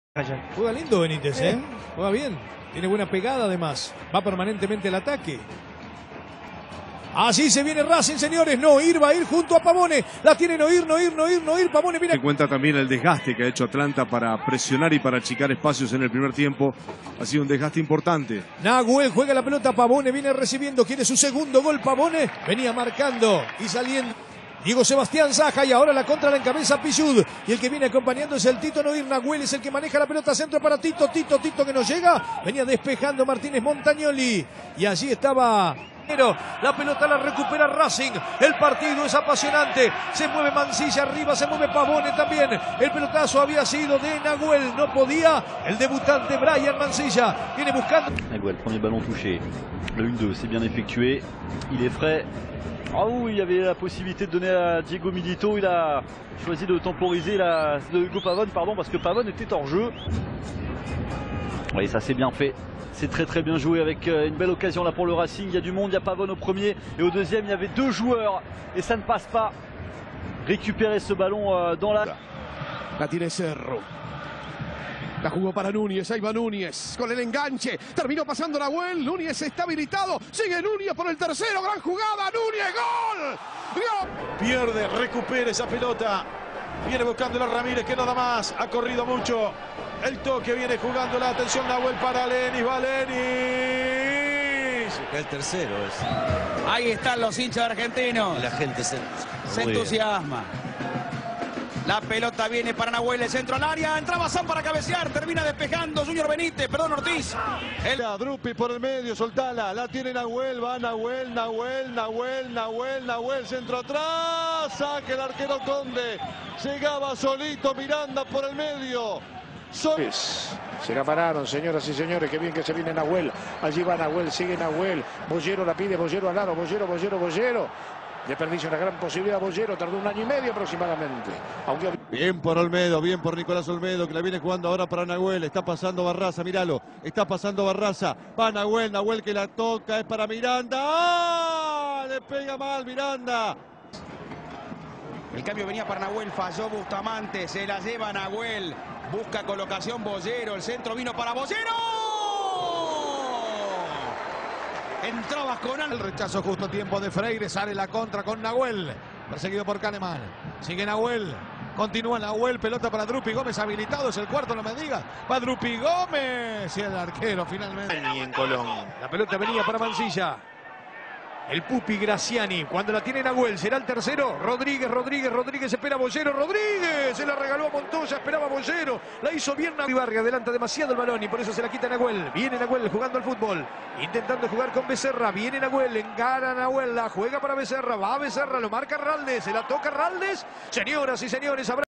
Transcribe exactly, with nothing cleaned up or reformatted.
Juega lindo Benítez, ¿eh? Juega bien. Tiene buena pegada además. Va permanentemente al ataque. Así se viene Racing, señores. Noir va a ir junto a Pavone. La tiene Noir, Noir, Noir, Noir. Pavone viene. Se cuenta también el desgaste que ha hecho Atlanta para presionar y para achicar espacios en el primer tiempo. Ha sido un desgaste importante. Nahuel juega la pelota. Pavone viene recibiendo. Quiere su segundo gol. Pavone venía marcando y saliendo. Diego Sebastián Saja y ahora la contra la encabeza Pichud. Y el que viene acompañando es el Tito Noir. Nahuel es el que maneja la pelota centro para Tito. Tito, Tito que no llega. Venía despejando Martínez Montagnoli. Y allí estaba. La pelota la recupera Racing. El partido es apasionante. Se mueve Mansilla arriba, se mueve Pavone también. El pelotazo había sido de Nahuel. No podía. El debutante Brian Mansilla viene buscando. Nahuel, premier ballon touché. Le un deux, c'est bien effectué. Il est frais. Ah oui, il y avait la possibilité de donner à Diego Milito. Il a choisi de temporiser la, de Hugo Pavone, pardon, parce que Pavone était hors jeu. Oui, ça c'est bien fait. C'est très très bien joué avec une belle occasion là pour le Racing. Il y a du monde, il y a Pavone au premier et au deuxième il y avait deux joueurs et ça ne passe pas. Récupérer ce ballon dans la... La tiene Cerro. La jugó para Núñez, ahí va Núñez con el enganche. Terminó pasando Nahuel, Núñez está habilitado. Sigue Núñez por el tercero, gran jugada, Núñez, gol. ¡Gol! Pierde, recupera esa pelota. Viene buscando a Ramírez que no da más, ha corrido mucho. El toque viene jugando la atención Nahuel para Lenis, va Lenis. El tercero es. Ahí están los hinchas argentinos. La gente se, se entusiasma. La pelota viene para Nahuel, el centro al área. Entraba Sam para cabecear, termina despejando Junior Benítez, perdón Ortiz. El Drupi por el medio, soltala. La tiene Nahuel, va Nahuel, Nahuel, Nahuel, Nahuel, Nahuel, centro atrás. Saque el arquero Conde. Llegaba solito Miranda por el medio. Se la pararon, señoras y señores, qué bien que se viene Nahuel. Allí va Nahuel, sigue Nahuel. Bollero la pide, Bollero al lado, Bollero, Bollero, Bollero. Desperdicia una gran posibilidad Bollero, tardó un año y medio aproximadamente. Aunque... Bien por Olmedo, bien por Nicolás Olmedo, que la viene jugando ahora para Nahuel. Está pasando Barraza, míralo. Está pasando Barraza. Va Nahuel, Nahuel que la toca, es para Miranda. ¡Ah! Le pega mal Miranda. El cambio venía para Nahuel, falló Bustamante, se la lleva Nahuel. Busca colocación Bollero, el centro vino para Bollero. Entró Vasconal. El rechazo justo a tiempo de Freire, sale la contra con Nahuel. Perseguido por Kahneman. Sigue Nahuel. Continúa Nahuel, pelota para Drupi Gómez, habilitado, es el cuarto, no me digas. Va Drupi Gómez y el arquero finalmente. Y en Colón. La pelota venía para Mansilla. El Pupi Graciani, cuando la tiene Nahuel, será el tercero. Rodríguez, Rodríguez, Rodríguez espera a Bollero. Rodríguez, se la regaló a Montoya, esperaba a Bollero. La hizo bien Nahuel, adelanta demasiado el balón y por eso se la quita Nahuel. Viene Nahuel jugando al fútbol, intentando jugar con Becerra. Viene Nahuel, encara a Nahuel, la juega para Becerra. Va a Becerra, lo marca Raldes, se la toca Raldes. Señoras y señores, habrá...